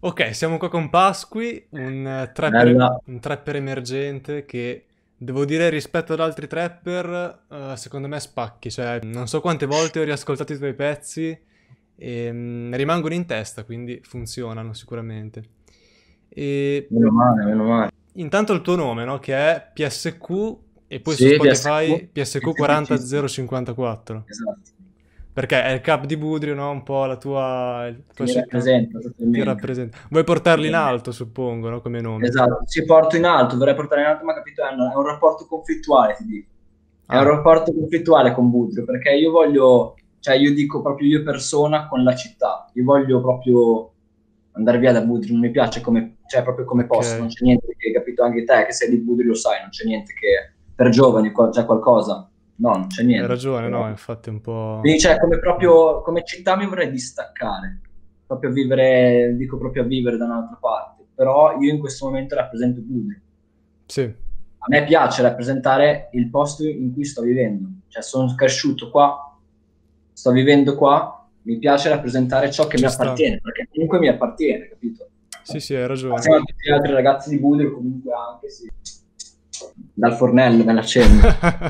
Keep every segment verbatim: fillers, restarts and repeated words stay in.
Ok, siamo qua con Pasqui, un eh, trapper, Bella. un trapper emergente che, devo dire, rispetto ad altri trapper, eh, secondo me spacchi. Cioè, non so quante volte ho riascoltato i tuoi pezzi e mm, rimangono in testa, quindi funzionano sicuramente. E Meno male, meno male. intanto il tuo nome, no? Che è P S Q e poi su Sì, P S Q, Spotify P S Q semplicisimo. quattro zero cinque quattro. Esatto. Perché è il cap di Budrio, no? Un po' la tua, il tuo Mi shit rappresenta ti totalmente. rappresenta. Vuoi portarli in Totalmente. alto, suppongo, no? Come nome. Esatto, ci porto in alto, vorrei portare in alto, ma capito, è un, è un rapporto conflittuale, ti dico. È un Ah, rapporto conflittuale con Budrio, perché io voglio, cioè io dico proprio io persona con la città, io voglio proprio andare via da Budrio, non mi piace come, cioè proprio come ok. posto, non c'è niente che, capito, anche te che sei di Budrio lo sai, non c'è niente che per giovani qua- c'è qualcosa, no, non c'è Hai niente. ragione, Però. no? Infatti è un po'. Quindi, cioè, come Mm. proprio, come città mi vorrei distaccare, proprio vivere, dico proprio a vivere da un'altra parte, però io in questo momento rappresento Budrio. Sì, A me piace rappresentare il posto in cui sto vivendo, cioè sono cresciuto qua, sto vivendo qua, mi piace rappresentare ciò che mi ci sta. appartiene, perché comunque mi appartiene, capito? Sì, sì, hai ragione. Assieme a tutti gli altri ragazzi di Budrio, comunque anche sì, dal fornello, me la accendo.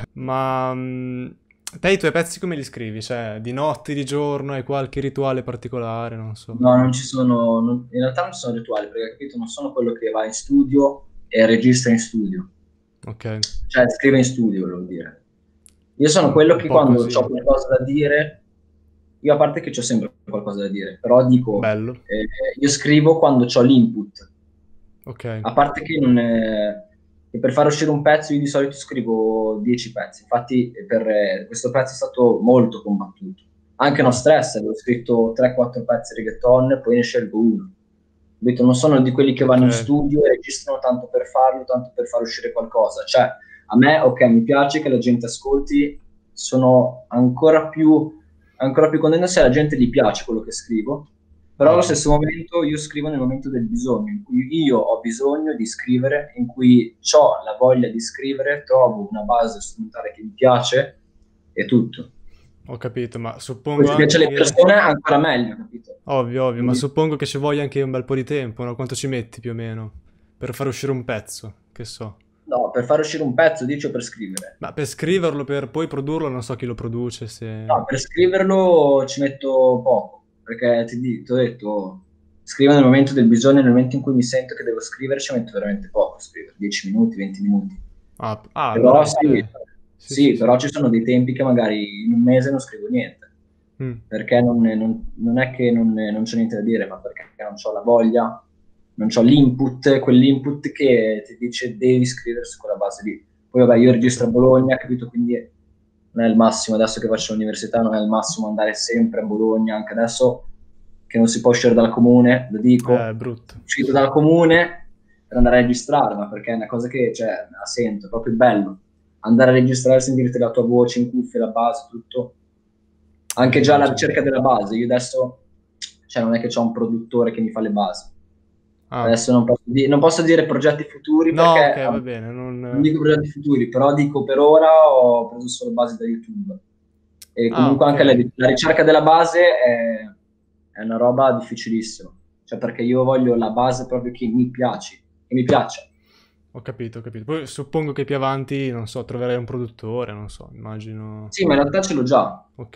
Ma mm, te i tuoi pezzi come li scrivi? Cioè, di notte, di giorno, hai qualche rituale particolare? Non so. No, non ci sono, non- in realtà non ci sono rituali, perché capito, non sono quello che va in studio e registra in studio, Ok, cioè scrive in studio, volevo dire. Io sono quello un che po' quando ho così. qualcosa da dire, io a parte che ho sempre qualcosa da dire, però dico, Bello. eh, io scrivo quando ho l'input, Ok, a parte che, non è- che per far uscire un pezzo io di solito scrivo dieci pezzi, infatti per eh, questo pezzo è stato molto combattuto. Anche No ah, Stress, avevo scritto tre quattro pezzi reggaeton, poi ne scelgo uno. Capito? Non sono di quelli che ok. vanno in studio e registrano tanto per farlo, tanto per far uscire qualcosa. Cioè, a me, ok, mi piace che la gente ascolti, sono ancora più, ancora più contento se alla gente gli piace quello che scrivo, però allo Ovvio. stesso momento io scrivo nel momento del bisogno, in cui io ho bisogno di scrivere, in cui ho la voglia di scrivere, trovo una base strumentale che mi piace e tutto. Ho capito, ma Poi suppongo se piace anche alle che. persone ancora meglio, capito? Ovvio, ovvio, ma Quindi, suppongo che ci voglia anche un bel po' di tempo, no? Quanto ci metti più o meno per far uscire un pezzo, che so. no, per far uscire un pezzo, dice per scrivere. Ma per scriverlo, per poi produrlo, non so chi lo produce, se. No, per scriverlo ci metto poco, perché ti, di- ti ho detto, scrivo nel momento del bisogno, nel momento in cui mi sento che devo scrivere, ci metto veramente poco a scrivere, dieci minuti, venti minuti. Ah, ah, allora Però ok. sì, Sì, sì, sì, sì. però ci sono dei tempi che magari in un mese non scrivo niente, Mm. perché non, non- non è che non, non c'è niente da dire, ma perché non ho la voglia, non ho l'input, quell'input che ti dice devi scrivere su quella base lì. Poi vabbè, Ho io registro capito. a Bologna, capito? Quindi non è il massimo, adesso che faccio l'università non è il massimo andare sempre a Bologna, anche adesso che non si può uscire dal comune, lo Eh, è dico, brutto. uscito dal comune per andare a registrare, ma perché è una cosa che, cioè, la sento, è proprio bello. Andare a registrare, sentirti la tua voce in cuffia, la base, tutto. Eh, Anche già la immagino. ricerca della base, io adesso, cioè, non è che ho un produttore che mi fa le basi. Ah. Adesso non posso, di- non posso dire progetti futuri No, perché ok, ah, va bene, non non. dico progetti futuri, però dico per ora ho preso solo basi da YouTube. E Ah, comunque ok. anche la, la ricerca della base è, è una roba difficilissima. Cioè, perché io voglio la base proprio che mi piace, che mi piaccia. Ho capito, ho capito. Poi suppongo che più avanti, non so, troverai un produttore, non so, immagino. Sì, ma in realtà ce l'ho già. Ok.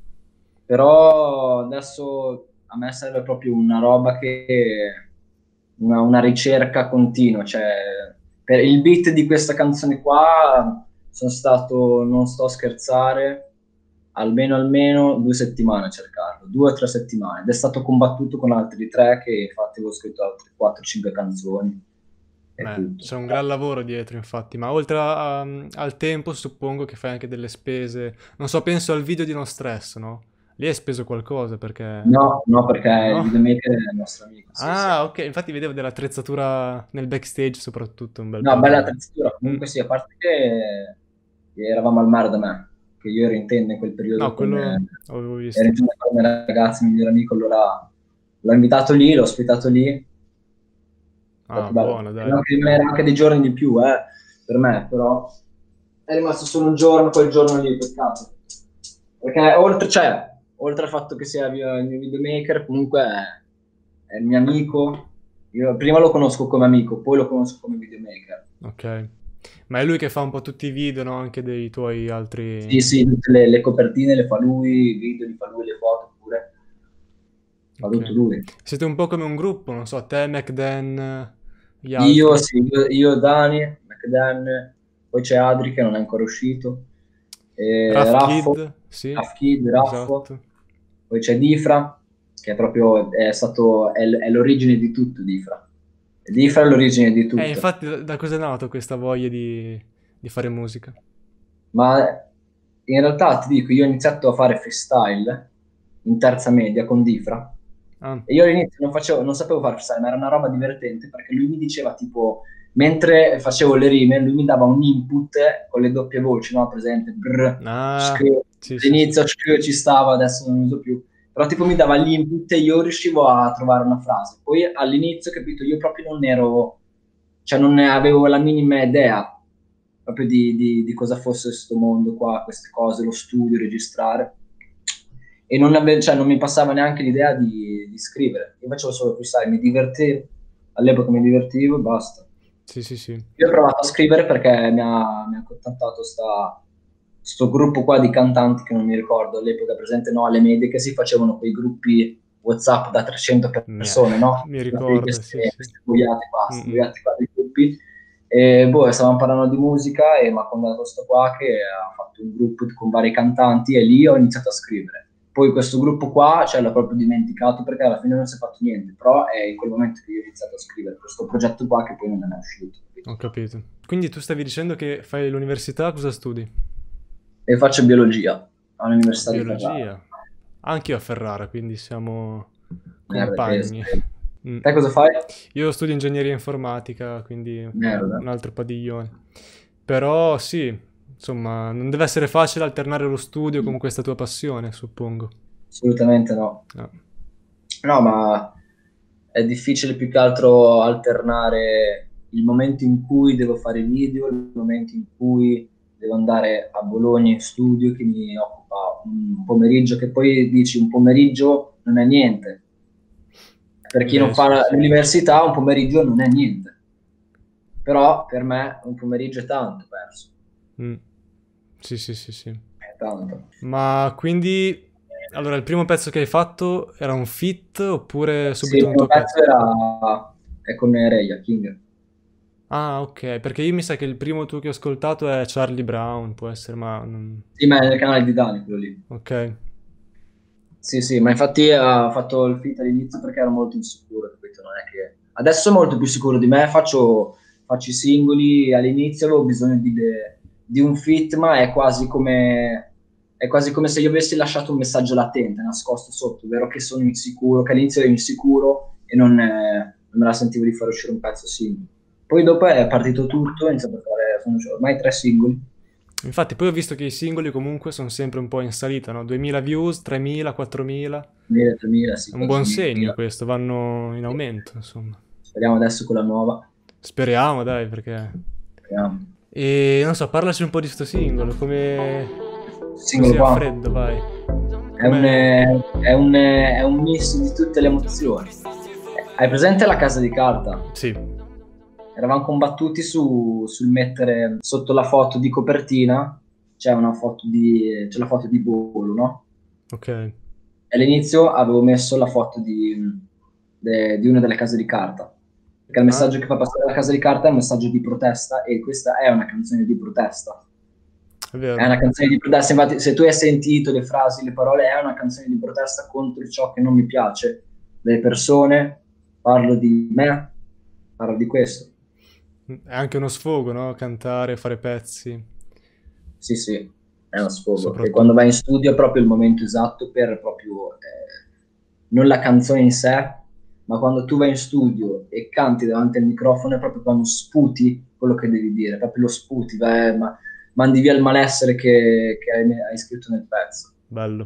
Però adesso a me serve proprio una roba che una, una ricerca continua, cioè per il beat di questa canzone qua sono stato, non sto a scherzare, almeno almeno due settimane a cercarlo, due o tre settimane, ed è stato combattuto con altri tre che infatti avevo scritto altre quattro cinque canzoni e Beh, tutto. c'è un gran lavoro dietro, infatti, ma oltre a- a- al tempo, suppongo che fai anche delle spese. Non so, penso al video di No Stress, no? Lì hai speso qualcosa perché. No, no, perché il No? videomaker è il nostro amico, sì, sì. Ah, ok, infatti vedevo dell'attrezzatura nel backstage, soprattutto un bel No, po' bella di. attrezzatura, Mm. comunque sì, a parte che che eravamo al mare da me, che io ero in tenda in quel periodo No, con, quello eh, avevo ero visto. in tenda con i miei ragazzi, il mio migliore amico, allora l'ho invitato lì, l'ho ospitato lì, è Ah, stato bello. buono, dai. Potevano che rimanere anche dei giorni di più, eh, per me, però è rimasto solo un giorno, quel giorno lì, peccato. Perché oltre, cioè, oltre al fatto che sia il mio il mio videomaker, comunque è, è il mio amico. Io prima lo conosco come amico, poi lo conosco come videomaker. Ok. Ma è lui che fa un po' tutti i video, no? Anche dei tuoi altri... Sì, sì, tutte le, le copertine le fa lui, i video li fa lui, le foto pure. Fa tutto Ok. lui. Siete un po' come un gruppo, non so, te, McDan, gli Io, altri. sì, io, io, Dani, McDan, poi c'è Adri che non è ancora uscito, e Raf Raffo, Kid, sì, Raf Kid, Raffo, esatto. poi c'è Difra, che è proprio, è stato, è, l- è l'origine di tutto, Difra. Difra è l'origine di Eh, tutto. infatti, da, da cosa è nato questa voglia di, di fare musica? Ma in realtà ti dico, io ho iniziato a fare freestyle in terza media con Difra. Ah, E io all'inizio non facevo, non sapevo fare freestyle, ma era una roba divertente perché lui mi diceva tipo, mentre facevo le rime, lui mi dava un input con le doppie voci, no? Presente, brr, ah, scrivo. sì, sì, sì. All'inizio scrivo, ci stava, adesso non lo uso più. Però tipo mi dava l'input e io riuscivo a trovare una frase. Poi all'inizio, capito, io proprio non ero, cioè non ne avevo la minima idea proprio di, di, di cosa fosse questo mondo qua, queste cose, lo studio, registrare. E non, ave- cioè, non mi passava neanche l'idea di, di scrivere. Io facevo solo freestyle, mi divertivo, all'epoca mi divertivo e basta. Sì, sì, sì. Io ho provato a scrivere perché mi ha, mi ha contattato sta, sto gruppo qua di cantanti che non mi ricordo all'epoca, presente, no, alle medie, che si facevano quei gruppi WhatsApp da trecento Mi, persone, no? mi ricordo, sì, Queste, sì. queste boiate qua, queste Mm-mm. boiate qua dei gruppi. E boh, stavamo parlando di musica e mi ha contattato sto qua che ha fatto un gruppo con vari cantanti e lì ho iniziato a scrivere. Poi questo gruppo qua, cioè, l'ho proprio dimenticato perché alla fine non si è fatto niente, però è in quel momento che io ho iniziato a scrivere questo progetto qua che poi non è mai uscito. Ho capito. Quindi tu stavi dicendo che fai l'università, cosa studi? E faccio biologia all'Università di Ferrara. Biologia. Anch'io a Ferrara, quindi siamo Merda, peso, compagni. peso. Mm. Te cosa fai? Io studio ingegneria informatica, quindi Merda. un altro padiglione. Però sì, insomma, non deve essere facile alternare lo studio con questa tua passione, suppongo. Assolutamente no. No. No, ma è difficile più che altro alternare il momento in cui devo fare video, il momento in cui devo andare a Bologna in studio, che mi occupa un pomeriggio, che poi dici un pomeriggio non è niente. Per chi non Beh, sì, fa sì. l'università, un pomeriggio non è niente. Però per me un pomeriggio è tanto perso. Mm. Sì, sì, sì, sì. È tanto. Ma quindi, allora, il primo pezzo che hai fatto era un feat oppure Sì, subito il un primo tuo pezzo? pezzo era è con Reia King. Ah, ok, perché io mi sa che il primo tuo che ho ascoltato è Charlie Brown, può essere, ma... non- Sì, ma è nel canale di Dani quello lì. Ok, Sì, sì, ma infatti ha fatto il feat all'inizio perché ero molto insicuro, capito? Non è che... Adesso è molto più sicuro di me, faccio, faccio i singoli, all'inizio avevo bisogno di, de- di un feat, ma è quasi come... è quasi come se io avessi lasciato un messaggio latente, nascosto sotto, ovvero che sono insicuro, che all'inizio ero insicuro e non, eh, non me la sentivo di far uscire un pezzo singolo. Poi dopo è partito tutto, ho iniziato a fare, sono ormai tre singoli. infatti poi ho visto che i singoli comunque sono sempre un po' in salita, no? duemila views, tremila, quattromila. duemila, tremila, È sì, un buon segno quattromila. questo, vanno in aumento, insomma. Speriamo adesso con la nuova. Speriamo, dai, perché... Speriamo. E non so, parlaci un po' di sto singolo, come... Singolo Così a qua freddo, vai. è un, Come... eh, è un, eh, è un mix di tutte le emozioni. Hai presente la casa di carta? Sì, Eravamo combattuti su, sul mettere sotto la foto di copertina c'è una foto di, c'è la foto di Bolo, no? ok. E all'inizio avevo messo la foto di, de- di una delle case di carta, perché il Ah, messaggio che fa passare la casa di carta è un messaggio di protesta e questa è una canzone di protesta. è È vero. una canzone di protesta, infatti se tu hai sentito le frasi, le parole, è una canzone di protesta contro ciò che non mi piace delle persone, parlo di me, parlo di questo. È anche uno sfogo, no? Cantare, fare pezzi, Sì, sì, è uno s- sfogo. E quando vai soprattutto. in studio è proprio il momento esatto per proprio, eh, non la canzone in sé, ma quando tu vai in studio e canti davanti al microfono è proprio quando sputi quello che devi dire, proprio lo sputi, vai, ma, mandi via il malessere che, che hai, hai scritto nel pezzo. Bello.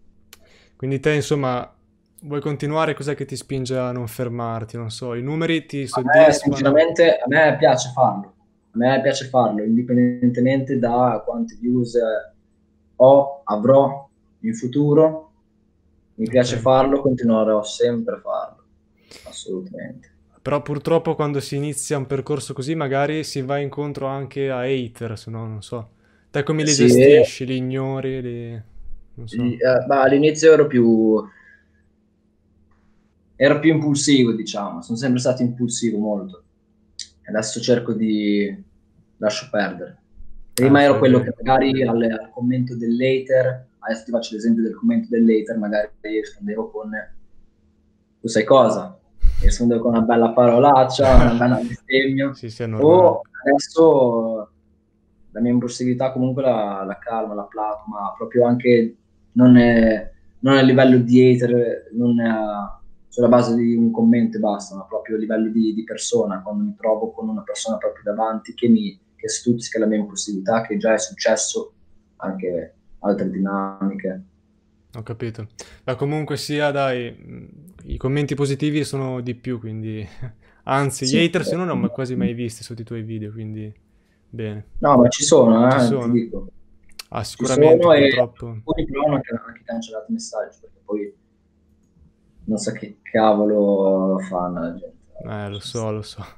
Quindi te, insomma, vuoi continuare? Cos'è che ti spinge a non fermarti? Non so, i numeri ti A me, soddisfano? sinceramente, a me piace farlo. A me piace farlo, indipendentemente da quante views eh, ho, avrò in futuro. Mi Ok. piace farlo, continuerò sempre a farlo. assolutamente. Però purtroppo quando si inizia un percorso così magari si va incontro anche a hater, se no non so. Te come li Sì, gestisci? Li ignori? Li... non so. eh, ma all'inizio ero più, ero più impulsivo, diciamo, sono sempre stato impulsivo molto. Adesso cerco di lascio perdere. Eh, Prima ero fai quello che bene. magari al, al commento dell'hater, adesso ti faccio l'esempio del commento dell'hater, magari rispondevo con tu sai cosa? Rispondevo con una bella parolaccia, una bella bestemmia, Sì, sì, è normale. o adesso la mia impulsività comunque la, la calma, la plasma, proprio anche non, è, non a livello di hater, non è a- sulla base di un commento e basta, ma proprio a livello di, di persona, quando mi trovo con una persona proprio davanti che mi che stuzzica la mia impulsività, che già è successo anche altre dinamiche. Ho capito. Ma comunque sia, dai, mh, i commenti positivi sono di più, quindi... Anzi, gli Sì, haters io non ne ho mai- quasi mai visti sotto i tuoi video, quindi... Bene. no, ma ci Ci sono, eh, ti sono? dico. Ah, Ci sicuramente, sono e purtroppo. alcuni però hanno anche, anche cancellato i messaggi perché poi non so che cavolo fanno la gente. Eh, lo so, lo so.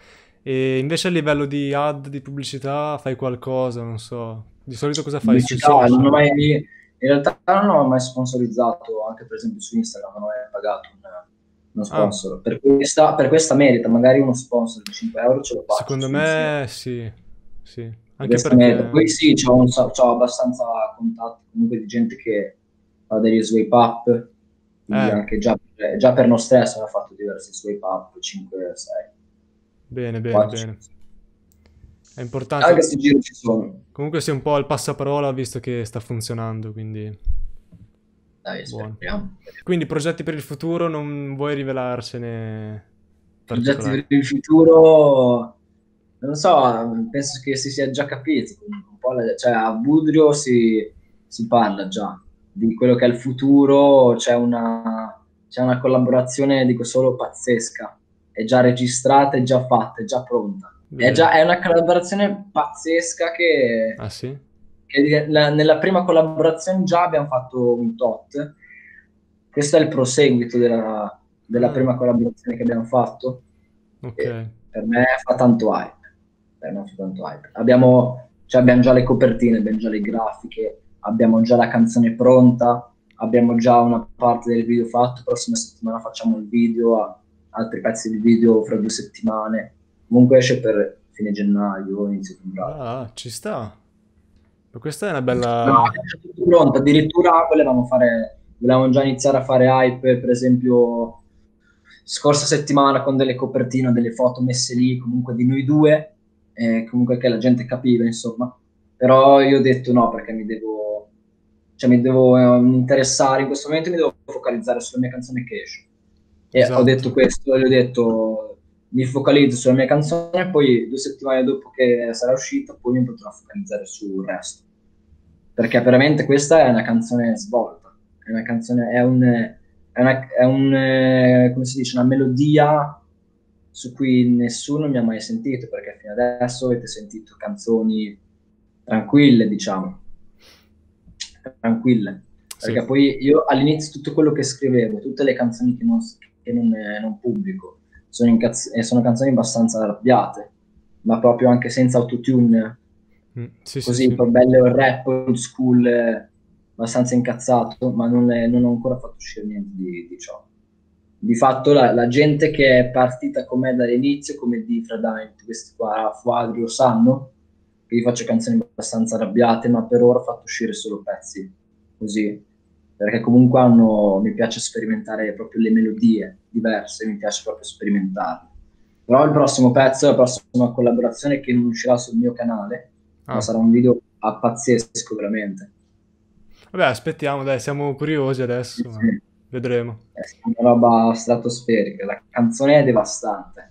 E invece a livello di ad, di pubblicità, fai qualcosa, non so. Di solito cosa fai sui Pubblicità, non ho social? mai, in realtà non ho mai sponsorizzato, anche per esempio su Instagram non ho mai pagato un- uno Ah, sponsor. Per questa, per questa merita, magari uno sponsor di cinque euro ce lo faccio secondo su Instagram. me sì, sì. Per Anche questa merita. perché... Poi sì, c'ho, un sa- c'ho abbastanza contatti comunque di gente che fa degli swipe up, quindi Eh, anche già, già per noi stessi ho fatto diversi swipe up, cinque, sei, bene, bene, quattro, bene. cinque. È Anche importante. se giro ci sono. Comunque sei un po' al passaparola visto che sta funzionando, quindi Dai, buono. speriamo. Quindi progetti per il futuro non vuoi rivelarcene Progetti particolari? per il futuro, non so, penso che si sia già capito. Un po' la- cioè, a Budrio si, si parla già di quello che è il futuro, c'è una, c'è una collaborazione, dico solo, pazzesca. È già registrata, è già fatta, è già pronta. È già, Bene. è una collaborazione pazzesca che, Ah sì? che la- nella prima collaborazione già abbiamo fatto un tot. Questo è il proseguito della, della Ah, prima collaborazione che abbiamo fatto. ok. E per me fa tanto hype. Per me fa tanto hype. Abbiamo, cioè abbiamo già le copertine, abbiamo già le grafiche, abbiamo già la canzone pronta, abbiamo già una parte del video fatto. Prossima settimana facciamo il video, a- altri pezzi di video fra due settimane. Comunque esce per fine gennaio, inizio febbraio. Ah, ci sta. Ma questa è una No, bella... è già tutto pronto. Addirittura volevamo fare, volevamo già iniziare a fare hype, per esempio, scorsa settimana con delle copertine, delle foto messe lì, comunque di noi due, eh, comunque che la gente capiva, insomma. Però io ho detto no, perché mi devo, cioè mi devo eh, interessare, in questo momento mi devo focalizzare sulla mia canzone che esce. E ho detto Esatto. questo, gli ho detto mi focalizzo sulla mia canzone, poi due settimane dopo che sarà uscita, poi mi potrò focalizzare sul resto. Perché veramente questa è una canzone svolta, è una canzone, è un, è una, è un, eh, come si dice, una melodia su cui nessuno mi ha mai sentito, perché fino adesso avete sentito canzoni tranquille, diciamo, tranquille. Sì, Perché poi io all'inizio tutto quello che scrivevo, tutte le canzoni che non, che non, eh, non pubblico, sono, incazz- eh, sono canzoni abbastanza arrabbiate, ma proprio anche senza autotune, mm, sì, sì, così, sì. poi bello il rap old school, eh, abbastanza incazzato, ma non, è- non ho ancora fatto uscire niente di, di ciò. Di fatto la, la gente che è partita con me dall'inizio, come di Fredine, questi qua, Fuadri lo sanno, che io faccio canzoni abbastanza arrabbiate, ma per ora ho fatto uscire solo pezzi così, perché comunque hanno, mi piace sperimentare proprio le melodie diverse, mi piace proprio sperimentarle. Però il prossimo pezzo, la prossima collaborazione che non uscirà sul mio canale, ma Ah. sarà un video a pazzesco veramente. Vabbè, aspettiamo, dai, siamo curiosi Sì, adesso, ma sì. vedremo. È una roba stratosferica, la canzone è devastante,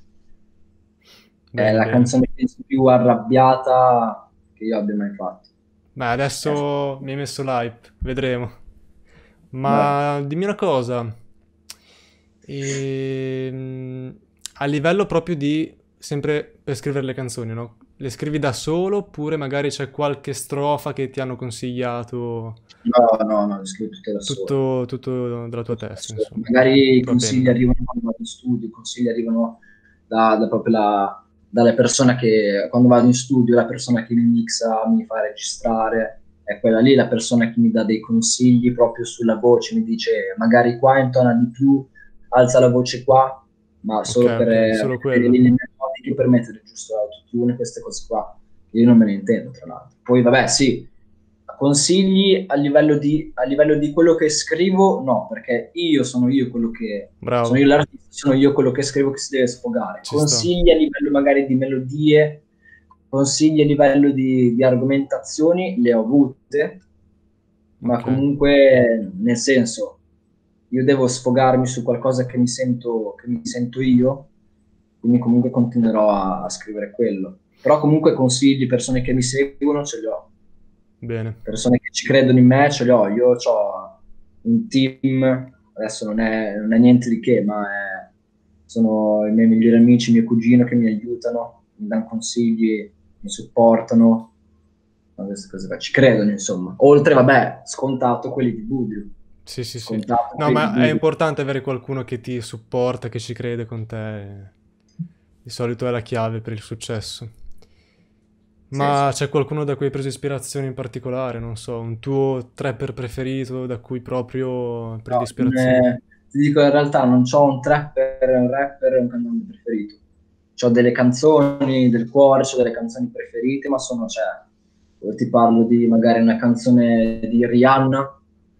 è Bene, la bene. canzone penso più arrabbiata che io abbia mai fatto. Beh, È- adesso mi hai messo l'hype, vedremo. Vai. Ma dimmi una cosa, ehm, a livello proprio di, sempre per scrivere le canzoni, no? le scrivi da solo oppure magari c'è qualche strofa che ti hanno consigliato? No, no, no, le scrivo tutte da solo. Tutto, tutto dalla tua testa, insomma. Magari i Tua consigli penna. arrivano quando vado in studio, i consigli arrivano da, da proprio la, dalle persone che, quando vado in studio, la persona che mi mixa, mi fa registrare, è quella lì, la persona che mi dà dei consigli proprio sulla voce, mi dice magari qua intona di più, alza la voce qua, ma solo Ok, per ok, eh, solo per le quello. linee melodiche, per mettere giusto l'autotune, queste cose qua. Io non me ne intendo, tra l'altro. Poi vabbè, sì, consigli a livello di, a livello di quello che scrivo, no, perché io sono io quello che sono io Bravo, l'artista, sono io quello che scrivo che si deve sfogare. ci sta. Consigli a livello magari di melodie, consigli a livello di, di argomentazioni, le ho avute, ma Ok. comunque nel senso, io devo sfogarmi su qualcosa che mi sento, che mi sento io, quindi comunque continuerò a, a scrivere quello. Però comunque consigli, persone che mi seguono, ce li ho. Bene. Persone che ci credono in me, ce li ho. Io ho un team, adesso non è, non è niente di che, ma è- sono i miei migliori amici, mio cugino che mi aiutano, mi danno consigli, mi supportano, ma queste cose qua. Ci credono, insomma. Oltre, vabbè, scontato quelli di Budrio. Sì, sì, sì. Scontato No, quelli di ma è Budrio. importante avere qualcuno che ti supporta, che ci crede con te. Di solito è la chiave per il successo. Sì, sì. Ma c'è qualcuno da cui hai preso ispirazione in particolare? Non so, un tuo trapper preferito da cui proprio prendi No, non ispirazione? è- ti dico in realtà non ho un trapper, un rapper e un cantante preferito. Ho delle canzoni del cuore, ho delle canzoni preferite, ma sono, cioè, io ti parlo di magari una canzone di Rihanna,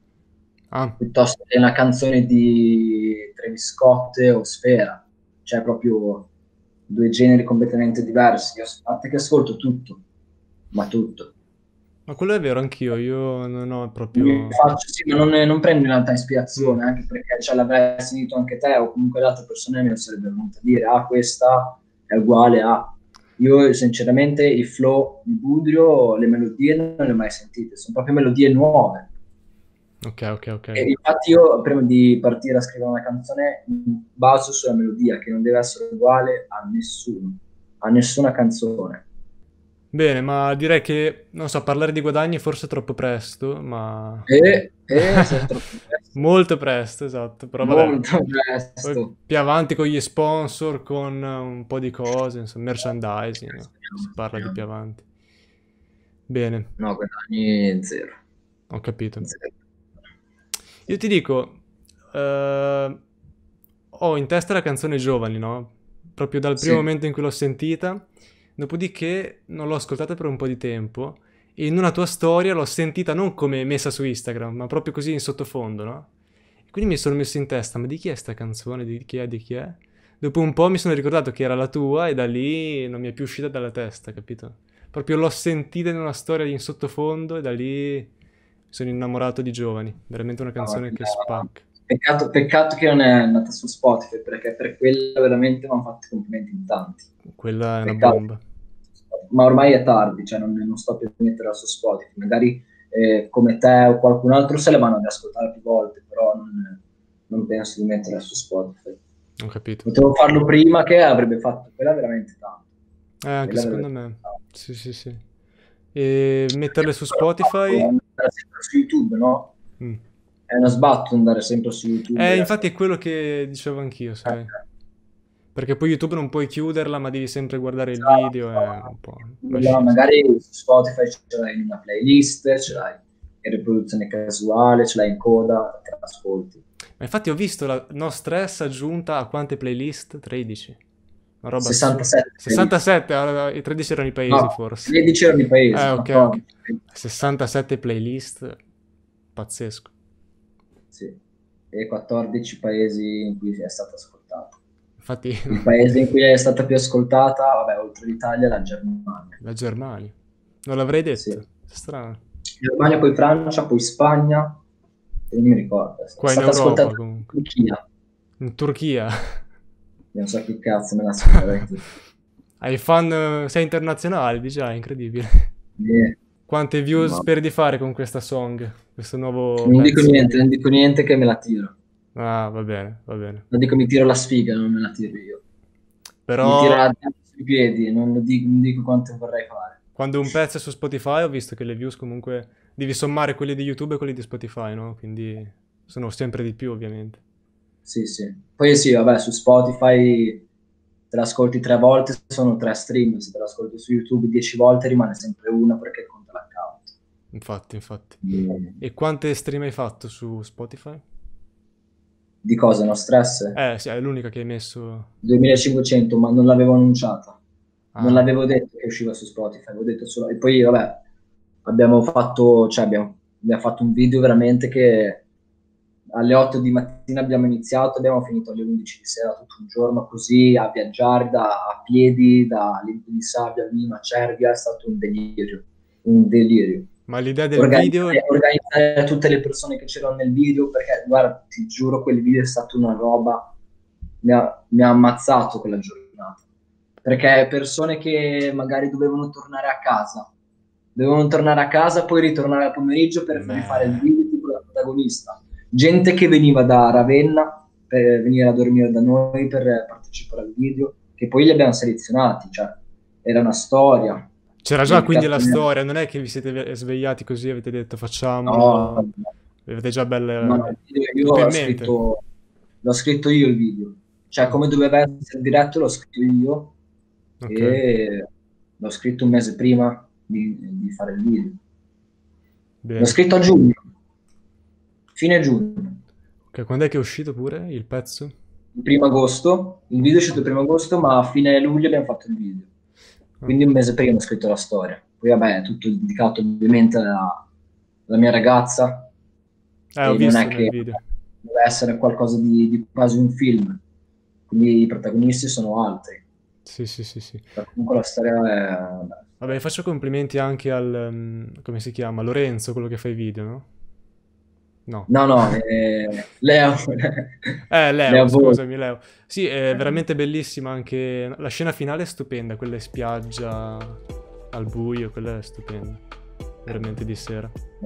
Ah, piuttosto che una canzone di Travis Scott o Sfera, cioè proprio due generi completamente diversi. Io, a parte che ascolto tutto, ma tutto. ma quello è vero, anch'io. Io non ho Mi proprio... faccio, sì, ma non, non prendo in realtà Mm, ispirazione, anche perché ce l'avrei sentito anche te o comunque le altre persone mi sarebbero venute a dire, ah, questa è uguale a... Io sinceramente i flow di Budrio, le melodie non le ho mai sentite, sono proprio melodie nuove. ok, ok, ok. E infatti io prima di partire a scrivere una canzone mi baso sulla melodia, che non deve essere uguale a nessuno, a nessuna canzone. Bene, ma direi che, non so, parlare di guadagni forse è troppo presto, ma... E, e se è troppo presto, Molto presto, esatto, però vabbè. molto Poi presto. più avanti con gli sponsor, con un po' di cose, insomma, merchandising, no? Si Speriamo, parla di più speriamo. avanti. Bene, No, guadagni zero. ho capito. Zero. Io ti dico, eh, ho in testa la canzone Giovani, no? Proprio dal primo Sì, momento in cui l'ho sentita, dopodiché non l'ho ascoltata per un po' di tempo e in una tua storia l'ho sentita non come messa su Instagram, ma proprio così in sottofondo, no? E quindi mi sono messo in testa, ma di chi è sta canzone? Di chi è? Di chi è? Dopo un po' mi sono ricordato che era la tua e da lì non mi è più uscita dalla testa, capito? Proprio l'ho sentita in una storia in sottofondo e da lì mi sono innamorato di Giovani. Veramente una no, canzone che no. spacca. Peccato, peccato che non è andata su Spotify, perché per quella veramente mi hanno fatto i complimenti in tanti. Quella è una Peccato. bomba. Ma ormai è tardi, cioè non, non sto più a metterla su Spotify. Magari eh, come te o qualcun altro se le vanno ad ascoltare più volte, però non, non penso di metterla su Spotify. Ho capito. Potevo farlo prima che avrebbe fatto quella veramente tanto. Eh, anche Quella secondo veramente me. tanto. Sì, sì, sì. E metterle su Però Spotify? andare sempre su YouTube, no? Mm. È uno sbatto andare sempre su YouTube Eh, e infatti è ascoltare. quello che dicevo anch'io, Eh, sai. Perché poi YouTube non puoi chiuderla, ma devi sempre guardare il video, è un po' una esatto. scesa. Magari su Spotify ce l'hai in una playlist, ce l'hai in riproduzione casuale, ce l'hai in coda, te la ascolti. Ma infatti ho visto la No Stress aggiunta a quante playlist? tredici. Una roba assurda. sessantasette playlist. sessantasette, allora, i tredici erano i paesi No, forse. tredici erano i Eh, paesi, ok, ok. quattordici. sessantasette playlist, pazzesco. Sì, e quattordici paesi in cui è stata ascoltata. Infatti, Il paese in cui è stata più ascoltata, vabbè, oltre l'Italia, è la Germania. la Germania. Non l'avrei Sì. detto. Strano. Germania, poi Francia, poi Spagna, e non mi ricordo. È Qua in stata Europa ascoltata in comunque. Turchia. In Turchia. Non so che cazzo me la ascoltava in Turchia. Hai fan, eh, sei internazionale, di già, incredibile. Eh, Quante views ma- speri di fare con questa song? Questo nuovo Non dico pezzo? niente, non dico niente che me la tiro. Ah, va bene, va bene. Non dico mi tiro la sfiga, non me la tiro io. Però Mi tiro la sui piedi, non, lo dico, non dico quanto vorrei fare. Quando un pezzo è su Spotify ho visto che le views comunque devi sommare quelli di YouTube e quelli di Spotify, no? Quindi sono sempre di più, ovviamente. Sì, sì. Poi sì, vabbè, su Spotify te l'ascolti tre volte, sono tre stream, se te l'ascolti su YouTube dieci volte rimane sempre una perché conta l'account. Infatti, infatti. Mm. E quante stream hai fatto su Spotify? Di cosa? No stress? Eh, sì, è l'unica che hai messo. duemilacinquecento, ma non l'avevo annunciata. Non Ah, l'avevo detto che usciva su Spotify, avevo detto solo... E poi, vabbè, abbiamo fatto, cioè abbiamo, abbiamo fatto un video veramente che alle otto di mattina abbiamo iniziato, abbiamo finito alle undici di sera, tutto un giorno così, a viaggiare da, a piedi, da Lido di Sabbia, Lima, Cervia, è stato un delirio, un delirio. ma l'idea del video. Organizzare, organizzare tutte le persone che c'erano nel video, perché guarda, ti giuro, quel video è stata una roba, mi ha, mi ha ammazzato quella giornata, perché persone che magari dovevano tornare a casa, dovevano tornare a casa, poi ritornare al pomeriggio per rifare il Beh, video con la protagonista, gente che veniva da Ravenna per venire a dormire da noi per partecipare al video, che poi li abbiamo selezionati, cioè era una storia. c'era già quindi la Dedicazione. storia, non è che vi siete ve- svegliati così e avete detto No, facciamolo, no, avete già no, no, belle. il video Tutto io in l'ho mente. scritto, l'ho scritto io il video, cioè Ah, come doveva essere il diretto l'ho scritto io ok, e l'ho scritto un mese prima di, di fare il video. L'ho bene. scritto a giugno, fine giugno, Ok, quando è che è uscito pure il pezzo? il primo agosto, il video è uscito il primo agosto, ma a fine luglio abbiamo fatto il video. Ah. Quindi un mese prima ho scritto la storia. Poi vabbè, è tutto dedicato ovviamente alla, alla mia ragazza Eh, ho e non visto è nel che video. deve essere qualcosa di, di quasi un film, quindi i protagonisti sono altri. Sì, sì, sì, sì. Però comunque la storia è... Vabbè, faccio complimenti anche al, um, come si chiama? Lorenzo, quello che fa i video, no? No. No, no, è Leo, Eh, Leo, Leo Voi. scusami, Leo. Sì, è veramente bellissima anche. La scena finale è stupenda, quella in spiaggia al buio, quella è stupenda. Veramente di sera.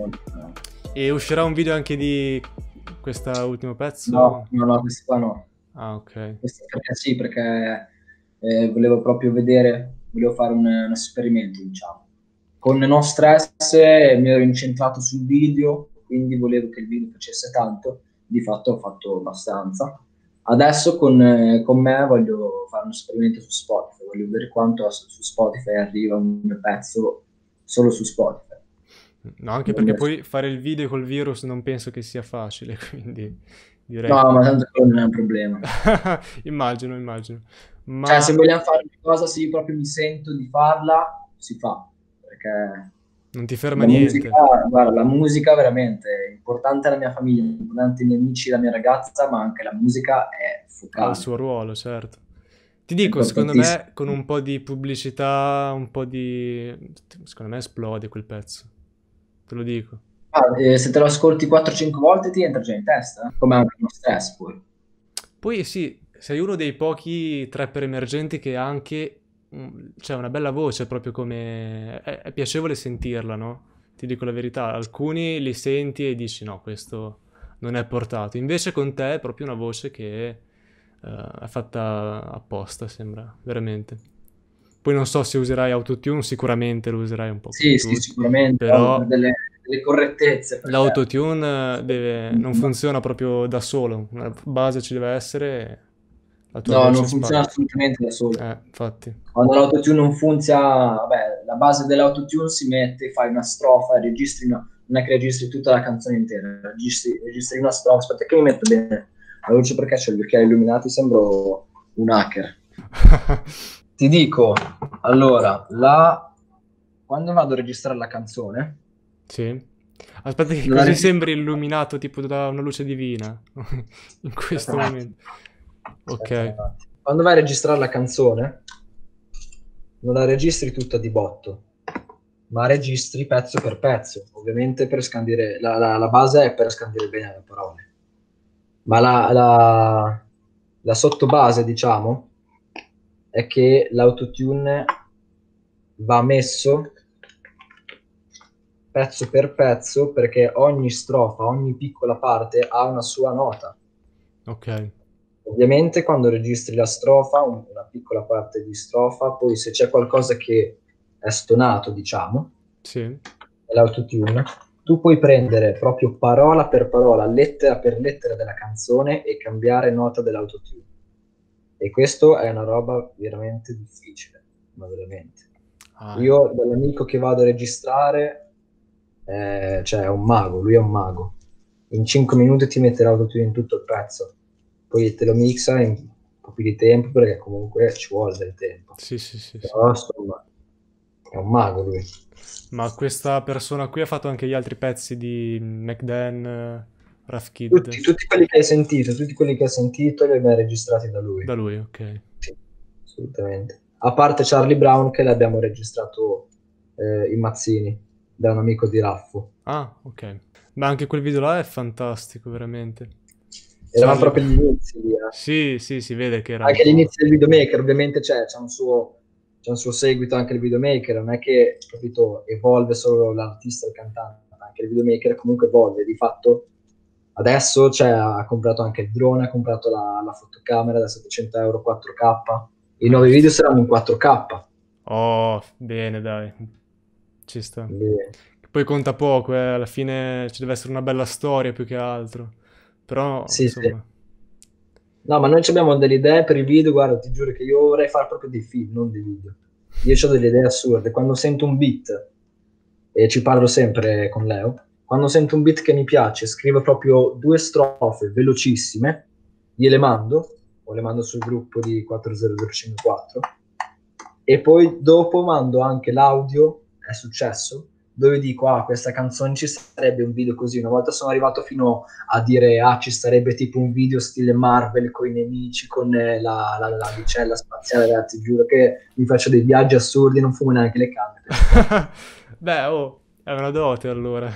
E uscirà un video anche di questo ultimo No, pezzo? no, no, questo qua no. Ah, ok. Questo perché sì, perché eh, volevo proprio vedere, volevo fare un, un esperimento, diciamo. Con No Stress eh, mi ero incentrato sul video, quindi volevo che il video facesse tanto, di fatto ho fatto abbastanza. Adesso con, eh, con me voglio fare un esperimento su Spotify, voglio vedere quanto su su Spotify arriva un mio pezzo solo su Spotify. No, anche Non perché lo so. poi fare il video col virus non penso che sia facile, quindi direi No, ma che. tanto quello non è un problema. Immagino, immagino. Cioè, se Ma vogliamo fare una cosa, se io proprio mi sento di farla, si fa. Perché non ti ferma la musica, niente. guarda, la musica veramente è importante alla mia famiglia, è importante ai miei amici, la mia ragazza, ma anche la musica è Ha il focale, suo ruolo, certo. Ti è dico, secondo importantissimo. me, con un po' di pubblicità, un po' di. Secondo me esplode quel pezzo. Te lo dico. Ah, e se te lo ascolti quattro cinque volte ti entra già in testa, eh? Come anche uno stress poi. Poi sì, sei uno dei pochi trapper emergenti che ha anche. mm, C'è una bella voce, proprio come. È, è piacevole sentirla, no? Ti dico la verità. Alcuni li senti e dici no, questo non è portato. Invece con te è proprio una voce che eh, è fatta apposta, sembra, veramente. Poi non so se userai autotune, sicuramente lo userai un po' come Sì, sì, tutti, sicuramente, ovvio, per però delle, delle correttezze, perché... l'autotune eh, deve- non funziona proprio da solo, una base ci deve essere, la tua No, non voce funziona spacca. assolutamente da solo. Eh, infatti. Quando l'autotune non funziona, vabbè, la base dell'autotune si mette, fai una strofa, registri una, non è che registri tutta la canzone intera, registri, registri una strofa, aspetta che mi metto bene la luce perché ho gli occhiali illuminati, sembro un hacker. Ti dico, allora, la... quando vado a registrare la canzone, Sì. Aspetta che non la così registro... sembri illuminato tipo da una luce divina in Aspetta questo un attimo, momento. aspetta un Ok. attimo. Quando vai a registrare la canzone, non la registri tutta di botto, ma registri pezzo per pezzo, ovviamente per scandire, la, la, la base è per scandire bene le parole, ma la, la, la sottobase, diciamo, è che l'autotune va messo pezzo per pezzo perché ogni strofa, ogni piccola parte ha una sua nota. Ok. Ovviamente quando registri la strofa, un- una piccola parte di strofa, poi se c'è qualcosa che è stonato, diciamo, Sì. è l'autotune, tu puoi prendere proprio parola per parola, lettera per lettera della canzone e cambiare nota dell'autotune. E questo è una roba veramente difficile, ma veramente. Ah, Io, dall'amico che vado a registrare, eh, cioè è un mago, lui è un mago. In cinque minuti ti mette l'autotune in tutto il pezzo, poi te lo mixa in un po' più di tempo perché comunque ci vuole del tempo. sì, sì, sì, sì. Però insomma, è un mago lui. Ma questa persona qui ha fatto anche gli altri pezzi di McDan, eh, Rough Tutti, Kid. tutti quelli che hai sentito, tutti quelli che hai sentito li abbiamo registrati da lui. Da lui, ok. Sì, assolutamente. A parte Charlie Brown che l'abbiamo registrato eh, in Mazzini, da un amico di Raffo. Ah, ok. Ma anche quel video là è fantastico, veramente. Eravamo Charlie... proprio agli inizi lì, eh. Sì, sì, si vede che era un Anche po'... all'inizio del videomaker, ovviamente c'è, c'è un suo, c'è un suo seguito anche il videomaker, non è che, capito, evolve solo l'artista e il cantante, anche il videomaker comunque evolve, di fatto adesso cioè, ha comprato anche il drone, ha comprato la, la fotocamera da settecento euro quattro K, i nuovi video saranno in quattro K. Oh, bene, dai. Ci sta. Quindi, Poi conta poco, eh. Alla fine ci deve essere una bella storia più che altro. Però, sì, sì. insomma... No, ma noi ci abbiamo delle idee per i video, guarda, ti giuro che io vorrei fare proprio dei film, non dei video. Io ho delle idee assurde, quando sento un beat, e ci parlo sempre con Leo, quando sento un beat che mi piace, scrivo proprio due strofe velocissime, gliele mando, o le mando sul gruppo di quattro zero zero cinquantaquattro, e poi dopo mando anche l'audio, è successo, dove dico, ah, questa canzone ci sarebbe un video così. Una volta sono arrivato fino a dire, ah, ci sarebbe tipo un video stile Marvel con i nemici, con eh, la, la, la vicella spaziale, ragazzi, giuro che mi faccio dei viaggi assurdi, non fumo neanche le canne. Beh, oh, è una dote allora.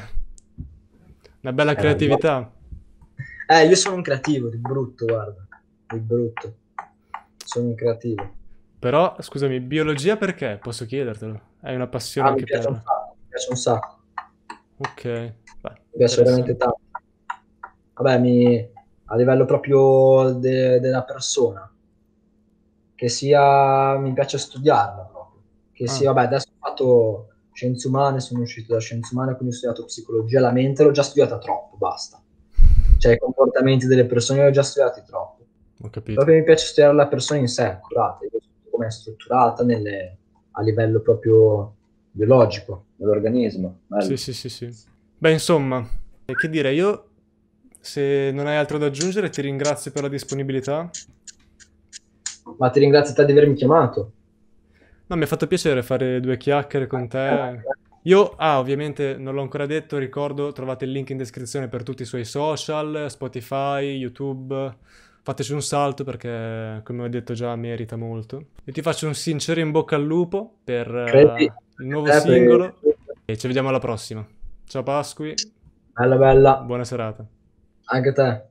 Una bella Eh, creatività. eh, io sono un creativo, di brutto, guarda, di brutto. Sono un creativo. Però, scusami, biologia perché? Posso chiedertelo? Hai una passione Ah, mi anche piace un per... sacco, mi piace un sacco. Ok, beh, Mi piace veramente interessante. tanto. Vabbè, mi, a livello proprio de- della persona, che sia, mi piace studiarla proprio, che Ah, sia, vabbè, adesso ho fatto scienze umane, sono uscito da scienze umane, quindi ho studiato psicologia, la mente l'ho già studiata troppo, basta. Cioè i comportamenti delle persone li ho già studiati troppo. ho capito. Proprio mi piace studiare la persona in sé, curata, come è strutturata nelle- a livello proprio biologico, dell'organismo. Sì, Bello. sì, sì, sì. Beh, insomma, eh, che dire, io, se non hai altro da aggiungere, ti ringrazio per la disponibilità. Ma ti ringrazio te di avermi chiamato. No, mi ha fatto piacere fare due chiacchiere con te. Io, ah, ovviamente non l'ho ancora detto, ricordo, trovate il link in descrizione per tutti i suoi social, Spotify, YouTube. Fateci un salto perché, come ho detto già, merita molto. Io ti faccio un sincero in bocca al lupo per Credi eh, il nuovo te per... singolo e ci vediamo alla prossima. Ciao Pasqui, Bella bella, buona serata. anche te.